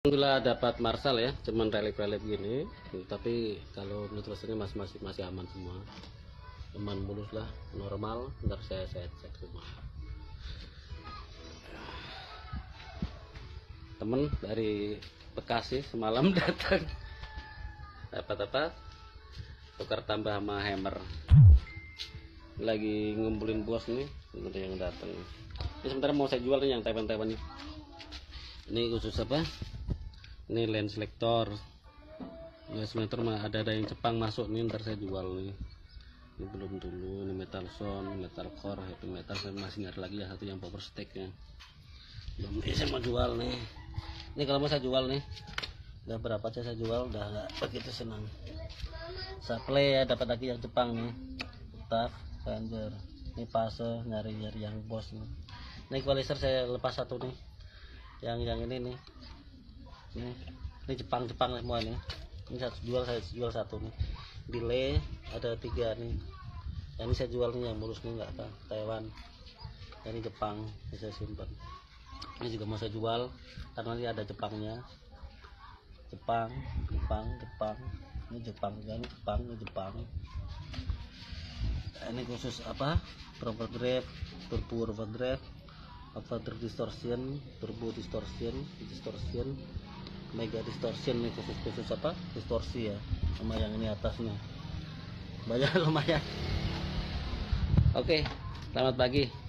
Alhamdulillah dapat Marshall ya, cuman relief gini, tapi kalau nutrisinya masih aman semua, aman mulus lah, normal. Ntar saya cek semua. Temen dari Bekasi semalam datang, dapat apa? Tukar tambah sama hammer. Lagi ngumpulin bos nih, ada yang datang. Ini sementara mau saya jual nih yang Taiwan ini. Ini khusus apa? Ini lens selector. Lens selector mah ada yang Jepang masuk nih, ntar saya jual nih. Ini belum dulu. Ini metal sound, metal core, heavy metal. Saya masih nyari lagi ya satu yang power stick ya. Belum. Ini saya mau jual nih. Ini kalau mau saya jual nih, udah berapa aja saya jual, udah nggak begitu senang. Supply ya, dapat lagi yang Jepang nih. Tetap Ranger. Ini fase nyari yang bos nih. Ini equalizer saya lepas satu nih. Yang ini nih. Ini Jepang semua nih. Ini saya jual satu nih. Delay ada 3 nih. Yang ini saya jual nih, yang mulus nih, nggak apa, Taiwan. Ini Jepang, ini saya simpan. Ini juga mau saya jual karena ini ada Jepangnya. Jepang. Ini Jepang kan, ini Jepang. Ini khusus apa? Overdrive, turbo overdrive, overdrive distortion, turbo distortion, mega distortion. Ini khusus apa? Distorsi ya. Sama yang ini atasnya. Banyak lumayan. Oke, selamat pagi.